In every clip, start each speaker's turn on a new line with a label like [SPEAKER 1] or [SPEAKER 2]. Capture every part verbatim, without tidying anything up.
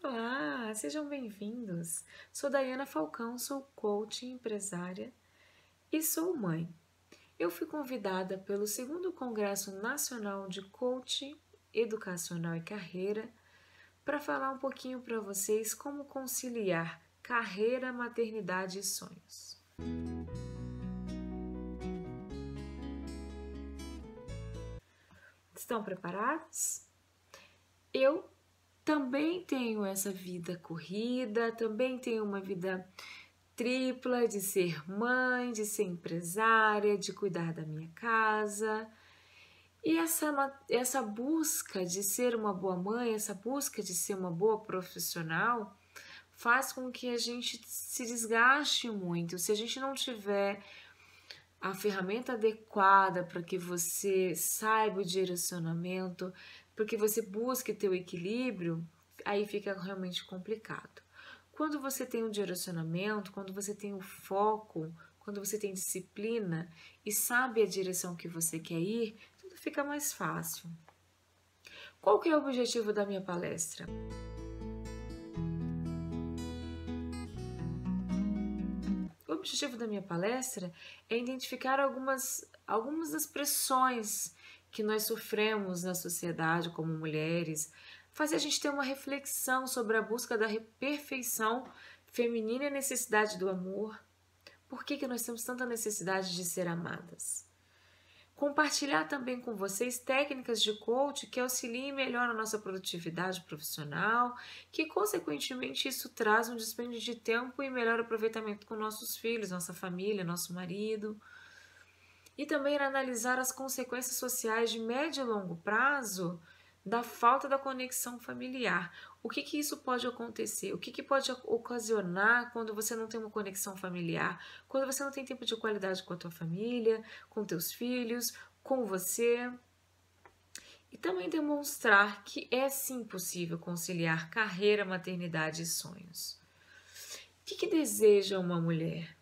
[SPEAKER 1] Olá, sejam bem-vindos. Sou Daiana Falcão, sou coach, empresária e sou mãe. Eu fui convidada pelo segundo Congresso Nacional de Coach Educacional e Carreira para falar um pouquinho para vocês como conciliar carreira, maternidade e sonhos. Estão preparados? Eu também tenho essa vida corrida, também tenho uma vida tripla de ser mãe, de ser empresária, de cuidar da minha casa. E essa, essa busca de ser uma boa mãe, essa busca de ser uma boa profissional, faz com que a gente se desgaste muito. Se a gente não tiver a ferramenta adequada para que você saiba o direcionamento, para que você busque ter o equilíbrio, aí fica realmente complicado. Quando você tem um direcionamento, quando você tem o foco, quando você tem disciplina e sabe a direção que você quer ir, tudo fica mais fácil. Qual que é o objetivo da minha palestra? O objetivo da minha palestra é identificar algumas, algumas das pressões que nós sofremos na sociedade como mulheres, fazer a gente ter uma reflexão sobre a busca da perfeição feminina e a necessidade do amor. Por que que nós temos tanta necessidade de ser amadas? Compartilhar também com vocês técnicas de coach que auxiliem e melhoram a nossa produtividade profissional, que consequentemente isso traz um dispêndio de tempo e melhor aproveitamento com nossos filhos, nossa família, nosso marido. E também analisar as consequências sociais de médio e longo prazo da falta da conexão familiar. O que que isso pode acontecer? O que que pode ocasionar quando você não tem uma conexão familiar? Quando você não tem tempo de qualidade com a tua família, com teus filhos, com você? E também demonstrar que é sim possível conciliar carreira, maternidade e sonhos. O que que deseja uma mulher?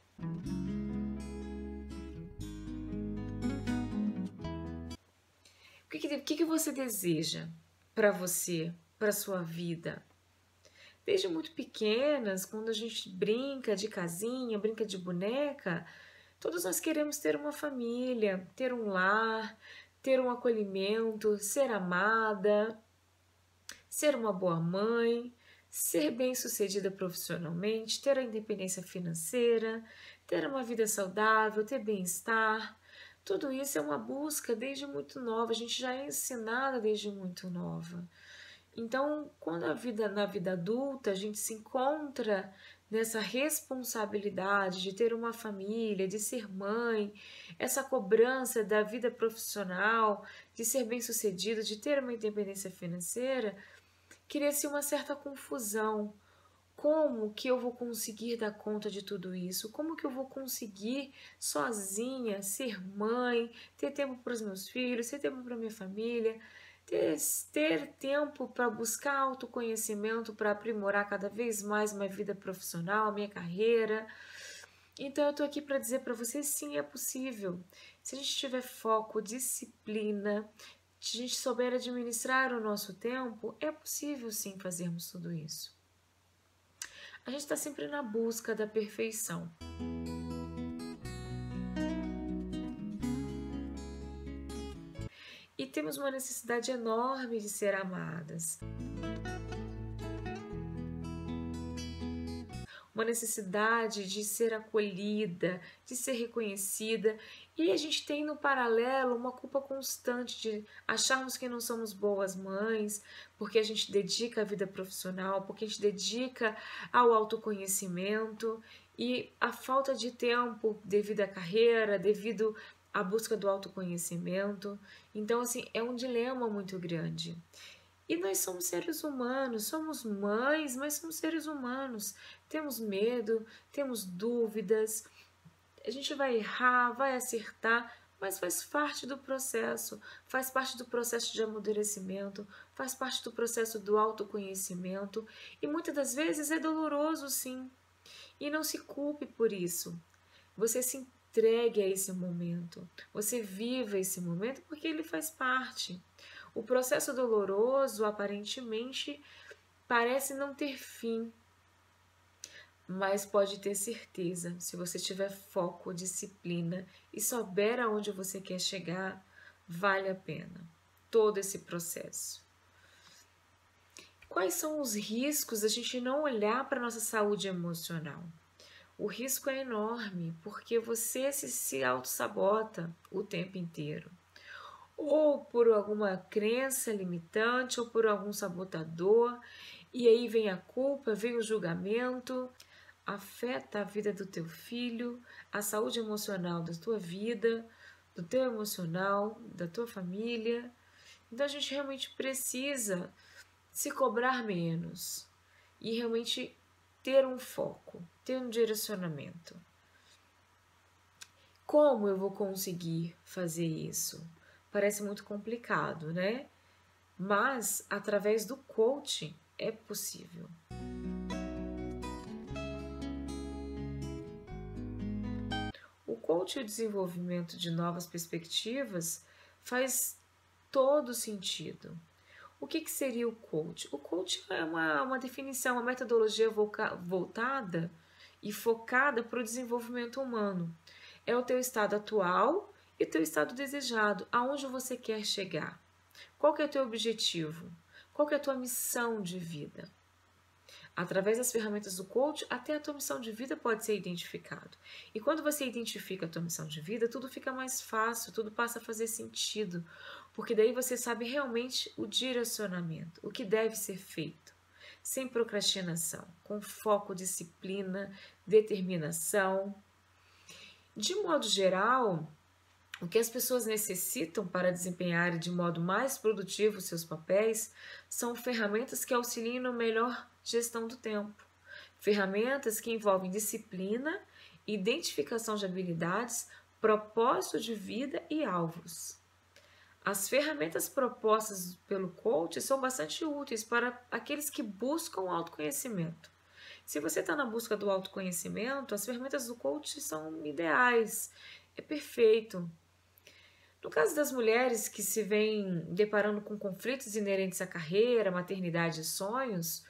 [SPEAKER 1] O que, que, que você deseja para você, para sua vida? Desde muito pequenas, quando a gente brinca de casinha, brinca de boneca, todos nós queremos ter uma família, ter um lar, ter um acolhimento, ser amada, ser uma boa mãe, ser bem-sucedida profissionalmente, ter a independência financeira, ter uma vida saudável, ter bem-estar. Tudo isso é uma busca desde muito nova, a gente já é ensinada desde muito nova. Então, quando a vida na vida adulta, a gente se encontra nessa responsabilidade de ter uma família, de ser mãe, essa cobrança da vida profissional, de ser bem-sucedido, de ter uma independência financeira, cria-se uma certa confusão. Como que eu vou conseguir dar conta de tudo isso? Como que eu vou conseguir sozinha ser mãe, ter tempo para os meus filhos, ter tempo para minha família, ter, ter tempo para buscar autoconhecimento, para aprimorar cada vez mais minha vida profissional, minha carreira? Então eu estou aqui para dizer para vocês, sim, é possível. Se a gente tiver foco, disciplina, se a gente souber administrar o nosso tempo, é possível sim fazermos tudo isso. A gente está sempre na busca da perfeição. E temos uma necessidade enorme de ser amadas. Uma necessidade de ser acolhida, de ser reconhecida. E a gente tem no paralelo uma culpa constante de acharmos que não somos boas mães, porque a gente dedica à vida profissional, porque a gente dedica ao autoconhecimento e a falta de tempo devido à carreira, devido à busca do autoconhecimento. Então, assim, é um dilema muito grande. E nós somos seres humanos, somos mães, mas somos seres humanos. Temos medo, temos dúvidas, a gente vai errar, vai acertar, mas faz parte do processo, faz parte do processo de amadurecimento, faz parte do processo do autoconhecimento e muitas das vezes é doloroso, sim. E não se culpe por isso. Você se entregue a esse momento, você viva esse momento porque ele faz parte. O processo doloroso, aparentemente, parece não ter fim, mas pode ter certeza, se você tiver foco, disciplina e souber aonde você quer chegar, vale a pena todo esse processo. Quais são os riscos da gente não olhar para a nossa saúde emocional? O risco é enorme, porque você se, se auto-sabota o tempo inteiro. Ou por alguma crença limitante, ou por algum sabotador, e aí vem a culpa, vem o julgamento, afeta a vida do teu filho, a saúde emocional da tua vida, do teu emocional, da tua família. Então a gente realmente precisa se cobrar menos e realmente ter um foco, ter um direcionamento. Como eu vou conseguir fazer isso? Parece muito complicado, né? Mas através do coaching é possível. O coaching e o desenvolvimento de novas perspectivas faz todo sentido. O que, que seria o coach? O coach é uma, uma definição, uma metodologia voltada e focada para o desenvolvimento humano. É o teu estado atual e o teu estado desejado, aonde você quer chegar. Qual que é o teu objetivo? Qual que é a tua missão de vida? Através das ferramentas do coach, até a tua missão de vida pode ser identificado. E quando você identifica a tua missão de vida, tudo fica mais fácil, tudo passa a fazer sentido, porque daí você sabe realmente o direcionamento, o que deve ser feito, sem procrastinação, com foco, disciplina, determinação. De modo geral, o que as pessoas necessitam para desempenhar de modo mais produtivo seus papéis são ferramentas que auxiliem na melhor gestão do tempo. Ferramentas que envolvem disciplina, identificação de habilidades, propósito de vida e alvos. As ferramentas propostas pelo coach são bastante úteis para aqueles que buscam autoconhecimento. Se você está na busca do autoconhecimento, as ferramentas do coach são ideais, é perfeito. No caso das mulheres que se vêm deparando com conflitos inerentes à carreira, maternidade e sonhos,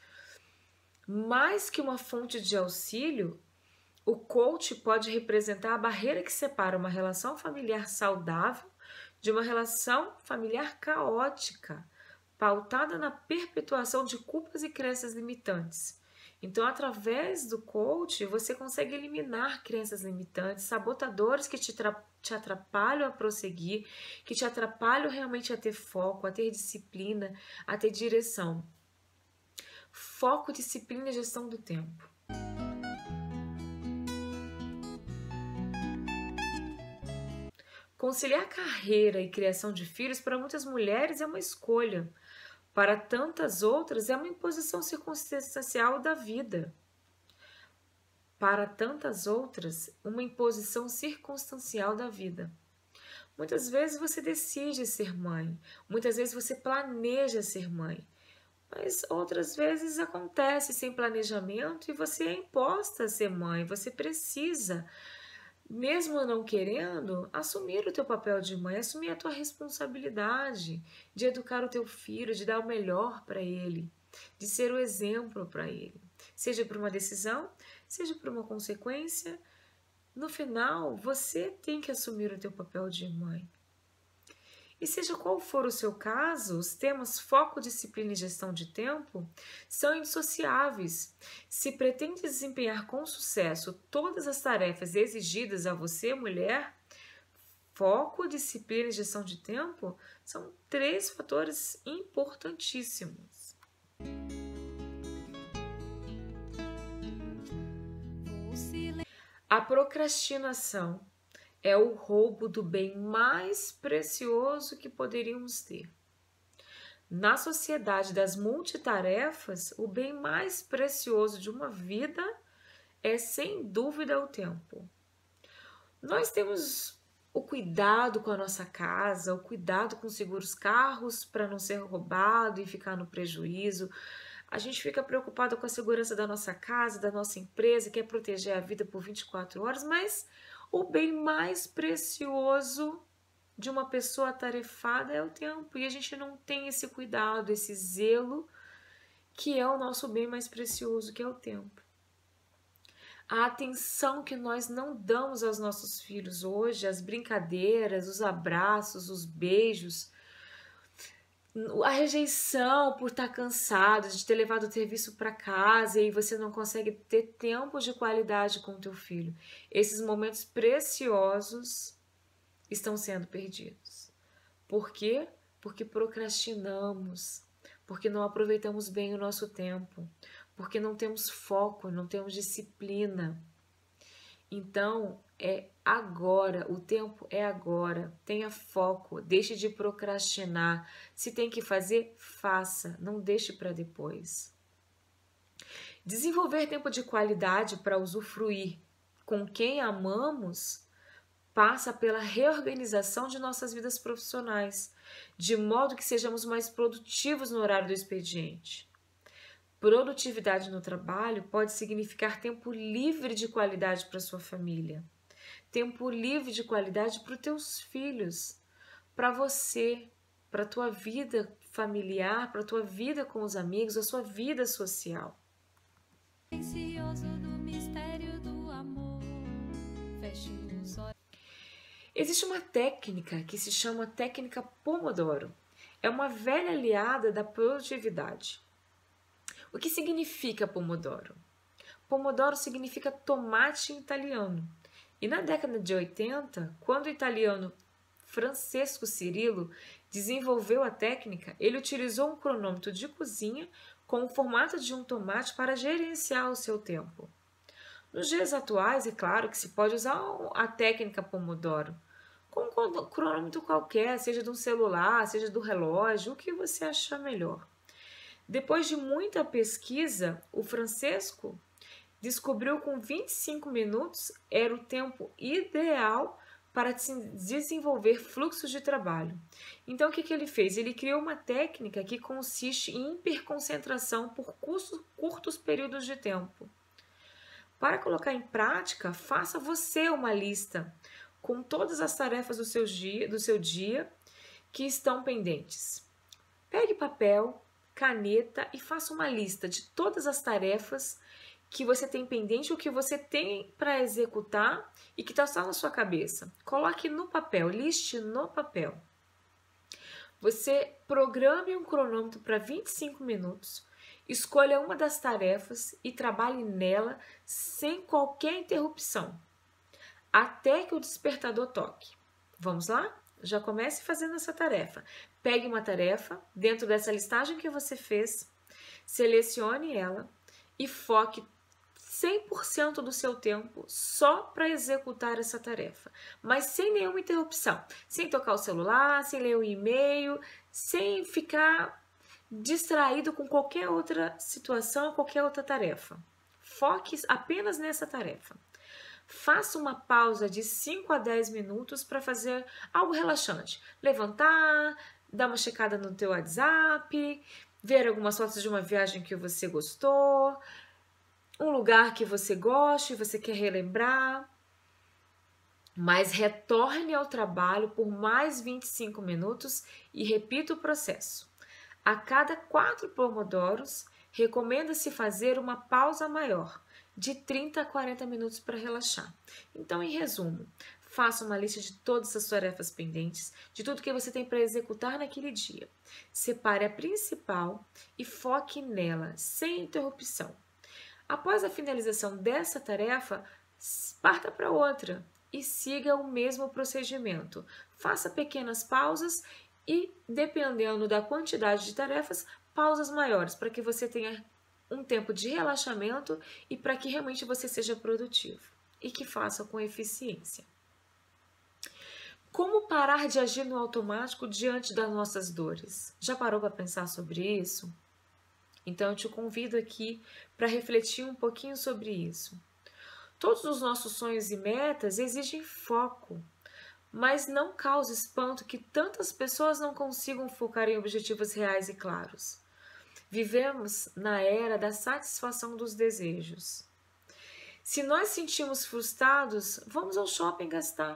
[SPEAKER 1] mais que uma fonte de auxílio, o coach pode representar a barreira que separa uma relação familiar saudável de uma relação familiar caótica, pautada na perpetuação de culpas e crenças limitantes. Então, através do coach, você consegue eliminar crenças limitantes, sabotadores que te, te atrapalham a prosseguir, que te atrapalham realmente a ter foco, a ter disciplina, a ter direção. Foco, disciplina e gestão do tempo. Conciliar carreira e criação de filhos para muitas mulheres é uma escolha. Para tantas outras, é uma imposição circunstancial da vida. Para tantas outras, uma imposição circunstancial da vida. Muitas vezes você decide ser mãe, muitas vezes você planeja ser mãe, mas outras vezes acontece sem planejamento e você é imposta a ser mãe, você precisa, mesmo não querendo, assumir o teu papel de mãe, assumir a tua responsabilidade de educar o teu filho, de dar o melhor para ele, de ser o exemplo para ele. Seja por uma decisão, seja por uma consequência, no final você tem que assumir o teu papel de mãe. E seja qual for o seu caso, os temas foco, disciplina e gestão de tempo são indissociáveis. Se pretende desempenhar com sucesso todas as tarefas exigidas a você, mulher, foco, disciplina e gestão de tempo são três fatores importantíssimos. A procrastinação é o roubo do bem mais precioso que poderíamos ter. Na sociedade das multitarefas, o bem mais precioso de uma vida é, sem dúvida, o tempo. Nós temos o cuidado com a nossa casa, o cuidado com seguros carros para não ser roubado e ficar no prejuízo. A gente fica preocupado com a segurança da nossa casa, da nossa empresa, quer proteger a vida por vinte e quatro horas, mas o bem mais precioso de uma pessoa atarefada é o tempo. E a gente não tem esse cuidado, esse zelo que é o nosso bem mais precioso, que é o tempo. A atenção que nós não damos aos nossos filhos hoje, as brincadeiras, os abraços, os beijos, a rejeição por estar cansado, de ter levado o serviço para casa e você não consegue ter tempo de qualidade com o teu filho. Esses momentos preciosos estão sendo perdidos. Por quê? Porque procrastinamos, porque não aproveitamos bem o nosso tempo, porque não temos foco, não temos disciplina. Então, é agora, o tempo é agora. Tenha foco, deixe de procrastinar. Se tem que fazer, faça, não deixe para depois. Desenvolver tempo de qualidade para usufruir com quem amamos passa pela reorganização de nossas vidas profissionais, de modo que sejamos mais produtivos no horário do expediente. Produtividade no trabalho pode significar tempo livre de qualidade para sua família, tempo livre de qualidade para os teus filhos, para você, para a tua vida familiar, para a tua vida com os amigos, a sua vida social. Do mistério do amor, feche os olhos. Existe uma técnica que se chama técnica Pomodoro. É uma velha aliada da produtividade. O que significa Pomodoro? Pomodoro significa tomate em italiano. E na década de oitenta, quando o italiano Francesco Cirillo desenvolveu a técnica, ele utilizou um cronômetro de cozinha com o formato de um tomate para gerenciar o seu tempo. Nos dias atuais, é claro que se pode usar a técnica Pomodoro com um cronômetro qualquer, seja de um celular, seja do relógio, o que você achar melhor. Depois de muita pesquisa, o Francesco descobriu que com vinte e cinco minutos era o tempo ideal para desenvolver fluxos de trabalho. Então, o que, que ele fez? Ele criou uma técnica que consiste em hiperconcentração por curtos períodos de tempo. Para colocar em prática, faça você uma lista com todas as tarefas do seu dia, do seu dia que estão pendentes. Pegue papel, caneta e faça uma lista de todas as tarefas que você tem pendente, o que você tem para executar e que está só na sua cabeça. Coloque no papel, liste no papel. Você programe um cronômetro para vinte e cinco minutos, escolha uma das tarefas e trabalhe nela sem qualquer interrupção, até que o despertador toque. Vamos lá? Já comece fazendo essa tarefa. Pegue uma tarefa dentro dessa listagem que você fez, selecione ela e foque cem por cento do seu tempo só para executar essa tarefa, mas sem nenhuma interrupção, sem tocar o celular, sem ler o e-mail, sem ficar distraído com qualquer outra situação, qualquer outra tarefa. Foque apenas nessa tarefa. Faça uma pausa de cinco a dez minutos para fazer algo relaxante. Levantar, dar uma checada no teu WhatsApp, ver algumas fotos de uma viagem que você gostou, um lugar que você goste, você quer relembrar. Mas retorne ao trabalho por mais vinte e cinco minutos e repita o processo. A cada quatro pomodoros, recomenda-se fazer uma pausa maior, de trinta a quarenta minutos para relaxar. Então, em resumo, faça uma lista de todas as tarefas pendentes, de tudo que você tem para executar naquele dia. Separe a principal e foque nela, sem interrupção. Após a finalização dessa tarefa, parta para outra e siga o mesmo procedimento. Faça pequenas pausas e, dependendo da quantidade de tarefas, pausas maiores, para que você tenha um tempo de relaxamento e para que realmente você seja produtivo e que faça com eficiência. Como parar de agir no automático diante das nossas dores? Já parou para pensar sobre isso? Então eu te convido aqui para refletir um pouquinho sobre isso. Todos os nossos sonhos e metas exigem foco, mas não cause espanto que tantas pessoas não consigam focar em objetivos reais e claros. Vivemos na era da satisfação dos desejos. Se nós sentimos frustrados, vamos ao shopping gastar.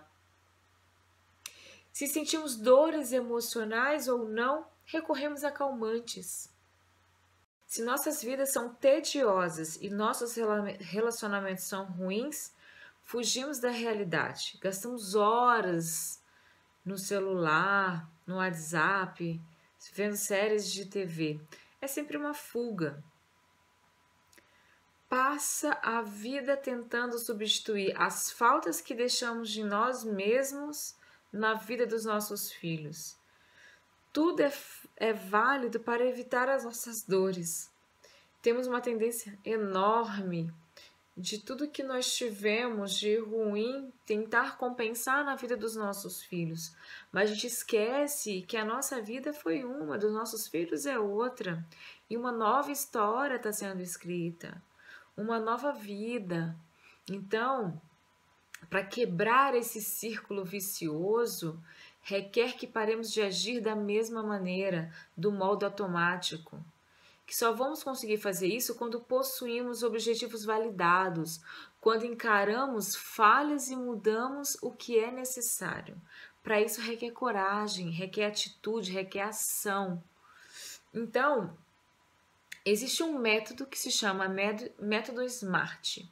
[SPEAKER 1] Se sentimos dores emocionais ou não, recorremos a calmantes. Se nossas vidas são tediosas e nossos relacionamentos são ruins, fugimos da realidade. Gastamos horas no celular, no WhatsApp, vendo séries de T V. É sempre uma fuga. Passa a vida tentando substituir as faltas que deixamos de nós mesmos na vida dos nossos filhos. Tudo é, é válido para evitar as nossas dores. Temos uma tendência enorme de tudo que nós tivemos de ruim tentar compensar na vida dos nossos filhos. Mas a gente esquece que a nossa vida foi uma, dos nossos filhos é outra. E uma nova história está sendo escrita. Uma nova vida. Então, para quebrar esse círculo vicioso, requer que paremos de agir da mesma maneira, do modo automático. Que só vamos conseguir fazer isso quando possuímos objetivos validados, quando encaramos falhas e mudamos o que é necessário. Para isso requer coragem, requer atitude, requer ação. Então, existe um método que se chama método SMART.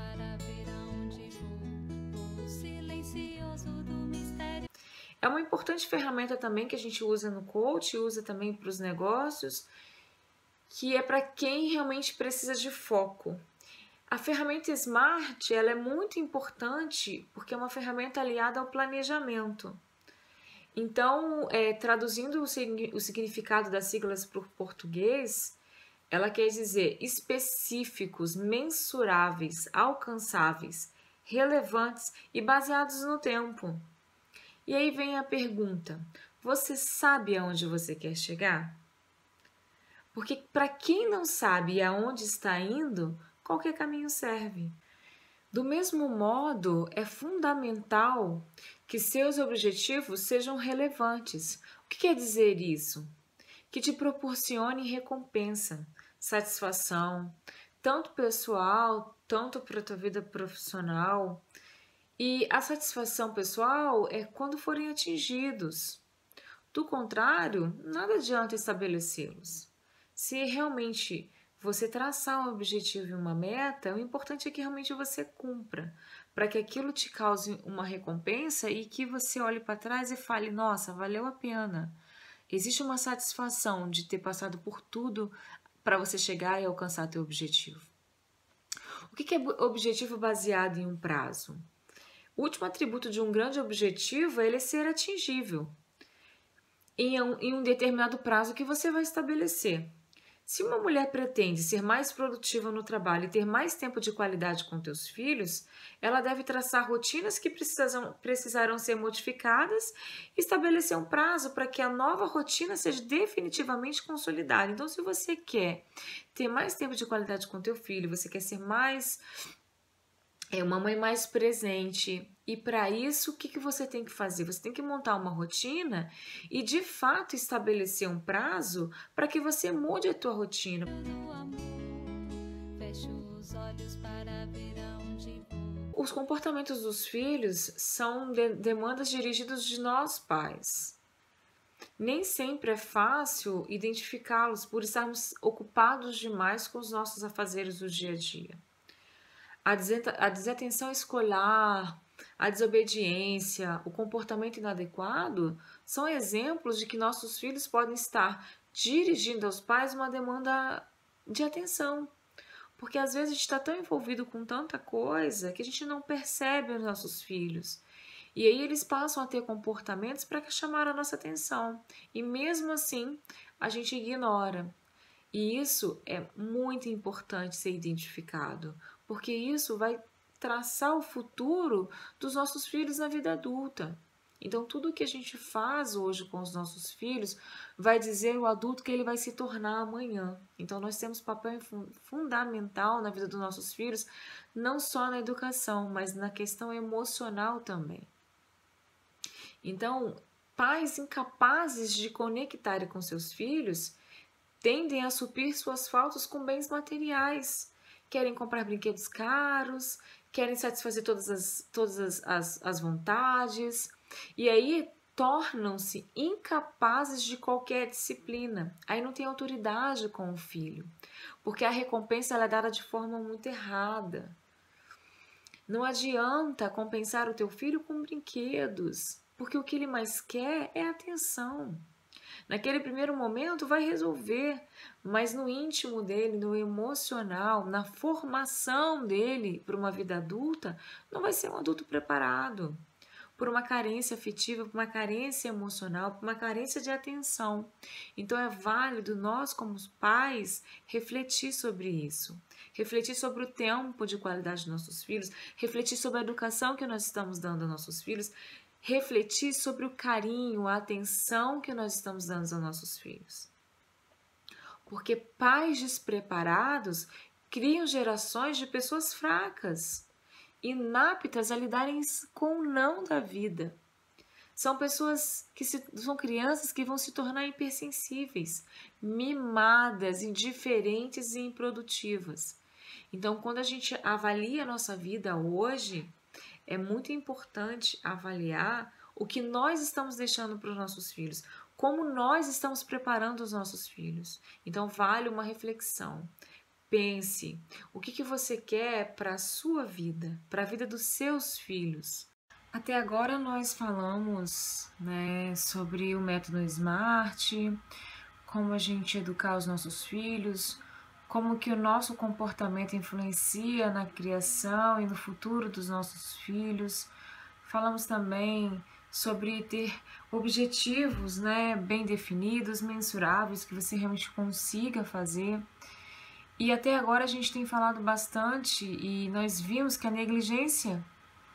[SPEAKER 1] É uma importante ferramenta também que a gente usa no coach, usa também para os negócios, que é para quem realmente precisa de foco. A ferramenta SMART ela é muito importante porque é uma ferramenta aliada ao planejamento. Então, é, traduzindo o, o significado das siglas para o português, ela quer dizer específicos, mensuráveis, alcançáveis, relevantes e baseados no tempo. E aí vem a pergunta: você sabe aonde você quer chegar? Porque para quem não sabe aonde está indo, qualquer caminho serve. Do mesmo modo, é fundamental que seus objetivos sejam relevantes. O que quer dizer isso? Que te proporcione recompensa, satisfação, tanto pessoal, tanto para a tua vida profissional. E a satisfação pessoal é quando forem atingidos. Do contrário, nada adianta estabelecê-los. Se realmente você traçar um objetivo e uma meta, o importante é que realmente você cumpra, para que aquilo te cause uma recompensa e que você olhe para trás e fale: nossa, valeu a pena. Existe uma satisfação de ter passado por tudo para você chegar e alcançar teu objetivo. O que é objetivo baseado em um prazo? O último atributo de um grande objetivo é ele ser atingível em um, em um determinado prazo que você vai estabelecer. Se uma mulher pretende ser mais produtiva no trabalho e ter mais tempo de qualidade com teus filhos, ela deve traçar rotinas que precisam, precisarão ser modificadas e estabelecer um prazo para que a nova rotina seja definitivamente consolidada. Então, se você quer ter mais tempo de qualidade com teu filho, você quer ser mais é uma mãe mais presente, e para isso o que, que você tem que fazer? Você tem que montar uma rotina e de fato estabelecer um prazo para que você mude a tua rotina. Os comportamentos dos filhos são de demandas dirigidas de nós pais. Nem sempre é fácil identificá-los por estarmos ocupados demais com os nossos afazeres do dia a dia. A desatenção escolar, a desobediência, o comportamento inadequado são exemplos de que nossos filhos podem estar dirigindo aos pais uma demanda de atenção. Porque às vezes a gente está tão envolvido com tanta coisa que a gente não percebe os nossos filhos. E aí eles passam a ter comportamentos para chamar a nossa atenção. E mesmo assim, a gente ignora. E isso é muito importante ser identificado, porque isso vai traçar o futuro dos nossos filhos na vida adulta. Então, tudo que a gente faz hoje com os nossos filhos vai dizer o adulto que ele vai se tornar amanhã. Então, nós temos papel fundamental na vida dos nossos filhos, não só na educação, mas na questão emocional também. Então, pais incapazes de conectar com seus filhos tendem a suprir suas faltas com bens materiais. Querem comprar brinquedos caros, querem satisfazer todas as, todas as, as, as vontades. E aí tornam-se incapazes de qualquer disciplina. Aí não tem autoridade com o filho, porque a recompensa ela é dada de forma muito errada. Não adianta compensar o teu filho com brinquedos, porque o que ele mais quer é atenção. Naquele primeiro momento vai resolver, mas no íntimo dele, no emocional, na formação dele para uma vida adulta, não vai ser um adulto preparado. Por uma carência afetiva, por uma carência emocional, por uma carência de atenção. Então é válido nós, como pais, refletir sobre isso. Refletir sobre o tempo de qualidade dos nossos filhos, refletir sobre a educação que nós estamos dando aos nossos filhos, refletir sobre o carinho, a atenção que nós estamos dando aos nossos filhos. Porque pais despreparados criam gerações de pessoas fracas, inaptas a lidarem com o não da vida. São pessoas que se, são crianças que vão se tornar hipersensíveis, mimadas, indiferentes e improdutivas. Então, quando a gente avalia a nossa vida hoje, é muito importante avaliar o que nós estamos deixando para os nossos filhos, como nós estamos preparando os nossos filhos. Então, vale uma reflexão. Pense, o que, que você quer para a sua vida, para a vida dos seus filhos? Até agora nós falamos, né, sobre o método SMART, como a gente educar os nossos filhos, como que o nosso comportamento influencia na criação e no futuro dos nossos filhos. Falamos também sobre ter objetivos, né, bem definidos, mensuráveis, que você realmente consiga fazer. E até agora a gente tem falado bastante e nós vimos que a negligência,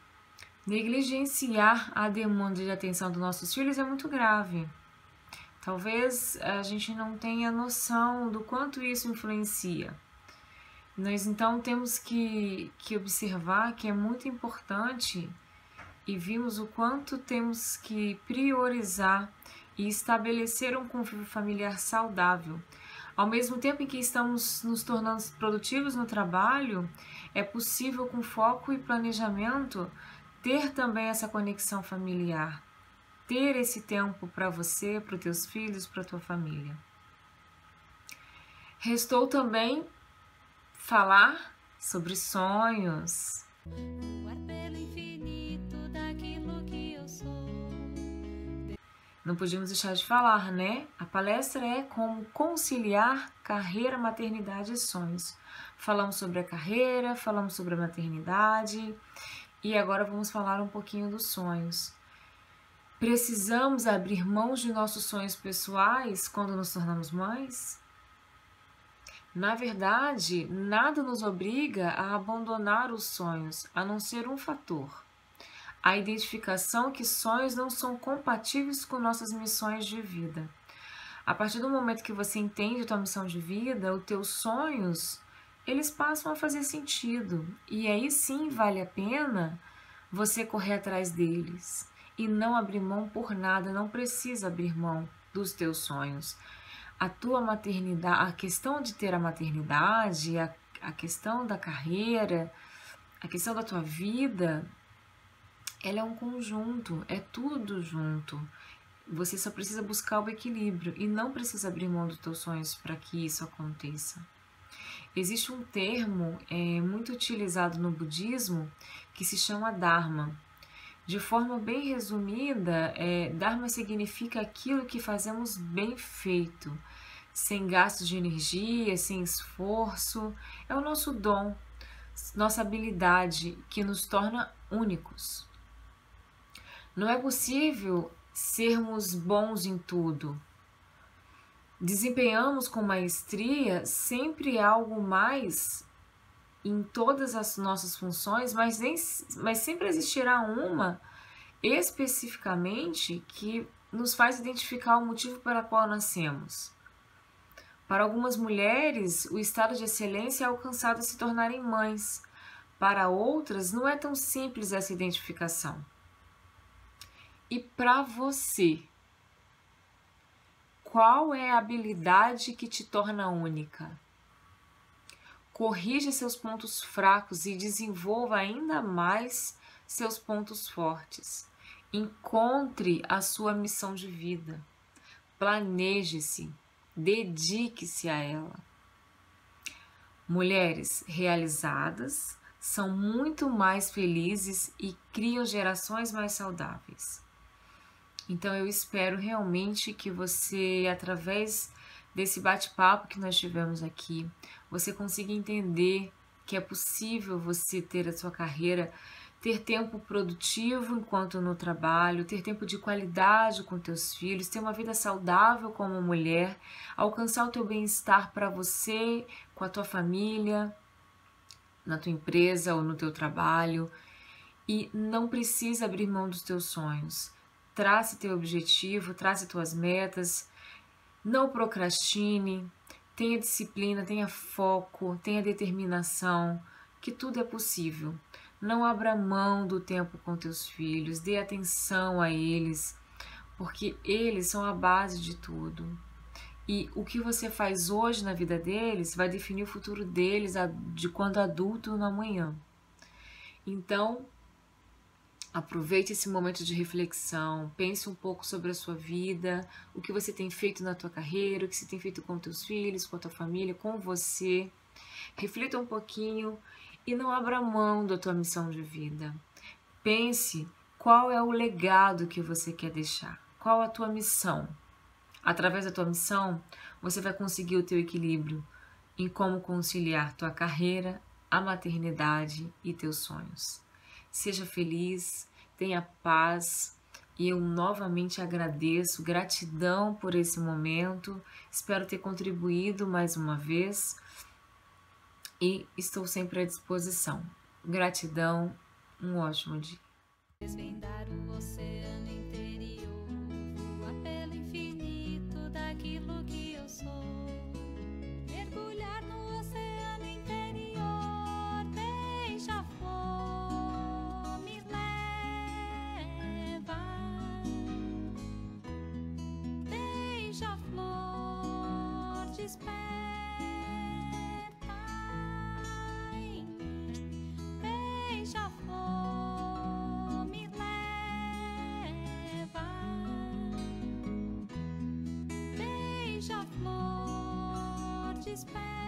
[SPEAKER 1] negligenciar a demanda de atenção dos nossos filhos é muito grave. Talvez a gente não tenha noção do quanto isso influencia. Nós então temos que, que observar que é muito importante e vimos o quanto temos que priorizar e estabelecer um convívio familiar saudável. Ao mesmo tempo em que estamos nos tornando produtivos no trabalho, é possível, com foco e planejamento, ter também essa conexão familiar, ter esse tempo para você, para os teus filhos, para a tua família. Restou também falar sobre sonhos. Não podíamos deixar de falar, né? A palestra é como conciliar carreira, maternidade e sonhos. Falamos sobre a carreira, falamos sobre a maternidade e agora vamos falar um pouquinho dos sonhos. Precisamos abrir mão de nossos sonhos pessoais quando nos tornamos mães? Na verdade, nada nos obriga a abandonar os sonhos, a não ser um fator: a identificação que sonhos não são compatíveis com nossas missões de vida. A partir do momento que você entende a tua missão de vida, os teus sonhos, eles passam a fazer sentido. E aí sim vale a pena você correr atrás deles e não abrir mão por nada, não precisa abrir mão dos teus sonhos. A tua maternidade, a questão de ter a maternidade, a, a questão da carreira, a questão da tua vida, ela é um conjunto, é tudo junto. Você só precisa buscar o equilíbrio e não precisa abrir mão dos teus sonhos para que isso aconteça. Existe um termo é, muito utilizado no budismo que se chama Dharma. De forma bem resumida, é, Dharma significa aquilo que fazemos bem feito, sem gastos de energia, sem esforço. É o nosso dom, nossa habilidade que nos torna únicos. Não é possível sermos bons em tudo. Desempenhamos com maestria sempre algo mais em todas as nossas funções, mas, nem, mas sempre existirá uma especificamente que nos faz identificar o motivo para qual nascemos. Para algumas mulheres, o estado de excelência é alcançado a se tornarem mães. Para outras, não é tão simples essa identificação. E para você, qual é a habilidade que te torna única? Corrija seus pontos fracos e desenvolva ainda mais seus pontos fortes. Encontre a sua missão de vida. Planeje-se. Dedique-se a ela. Mulheres realizadas são muito mais felizes e criam gerações mais saudáveis. Então eu espero realmente que você, através desse bate-papo que nós tivemos aqui, você consiga entender que é possível você ter a sua carreira, ter tempo produtivo enquanto no trabalho, ter tempo de qualidade com teus filhos, ter uma vida saudável como mulher, alcançar o teu bem-estar para você, com a tua família, na tua empresa ou no teu trabalho, e não precisa abrir mão dos teus sonhos. Trace teu objetivo, trace tuas metas, não procrastine, tenha disciplina, tenha foco, tenha determinação, que tudo é possível. Não abra mão do tempo com teus filhos, dê atenção a eles, porque eles são a base de tudo. E o que você faz hoje na vida deles vai definir o futuro deles de quando adulto no amanhã. Então, aproveite esse momento de reflexão, pense um pouco sobre a sua vida, o que você tem feito na tua carreira, o que você tem feito com teus filhos, com a tua família, com você. Reflita um pouquinho e não abra mão da tua missão de vida. Pense qual é o legado que você quer deixar, qual a tua missão. Através da tua missão, você vai conseguir o teu equilíbrio em como conciliar tua carreira, a maternidade e teus sonhos. Seja feliz, tenha paz e eu novamente agradeço, gratidão por esse momento, espero ter contribuído mais uma vez e estou sempre à disposição. Gratidão, um ótimo dia.
[SPEAKER 2] Desvendar o oceano interior, voar pelo infinito daquilo que eu sou. Mergulhar no oceano interior, deixa a flor me leva. Deixa a flor desperta em mim. Deixa a flor me leva. Deixa a flor desperta.